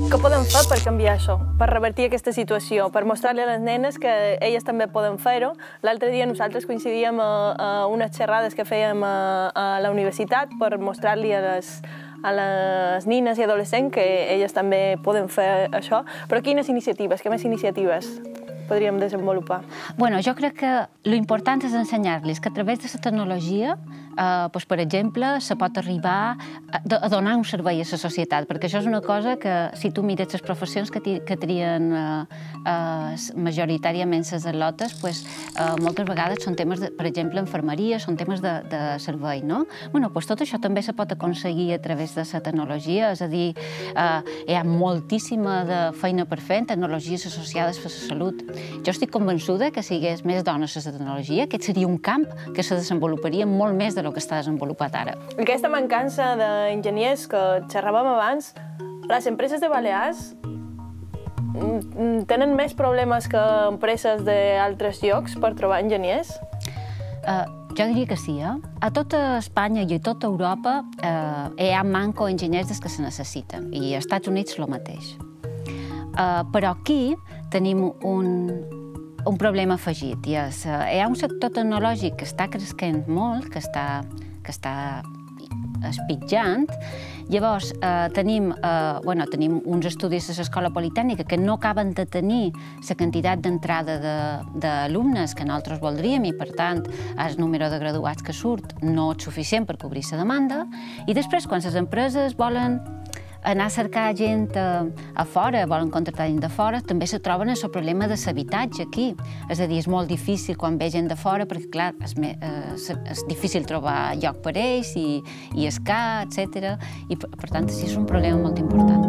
Què podem fer per canviar això, per revertir aquesta situació, per mostrar-li a les nenes que elles també poden fer-ho? L'altre dia nosaltres coincidíem a unes xerrades que fèiem a la universitat per mostrar-li a les nines i adolescents que elles també poden fer això. Però quines iniciatives, què més iniciatives podríem desenvolupar? Bueno, jo crec que l'important és ensenyar-los que a través de la tecnologia, per exemple, se pot arribar a donar un servei a la societat, perquè això és una cosa que, si tu mires les professions que trien majoritàriament les atletes, moltes vegades són temes, per exemple, infermeria, són temes de servei, no? Tot això també se pot aconseguir a través de la tecnologia, és a dir, hi ha moltíssima feina per fer en tecnologies associades a la salut. Jo estic convençuda que si hi hagués més dones a la tecnologia, aquest seria un camp que se desenvoluparia molt més del que està desenvolupat ara. Aquesta mancança d'enginyers que xerràvem abans, les empreses de Balears tenen més problemes que empreses d'altres llocs per trobar enginyers? Jo diria que sí. A tota Espanya i a tota Europa hi ha manco enginyers dels que se necessiten, i als Estats Units el mateix. Però aquí tenim un problema afegit, i és hi ha un sector tecnològic que està creixent molt, que està espitjant. Llavors, tenim uns estudis a l'Escola Politècnica que no acaben de tenir la quantitat d'entrada d'alumnes que nosaltres voldríem i, per tant, el número de graduats que surt no és suficient per cobrir la demanda. I després, quan les empreses volen anar a cercar gent a fora, volen contractar gent de fora, també se troben el problema de l'habitatge aquí. És a dir, és molt difícil quan ve gent de fora, perquè, clar, és difícil trobar lloc per ells i és car, etc. I, per tant, sí, és un problema molt important.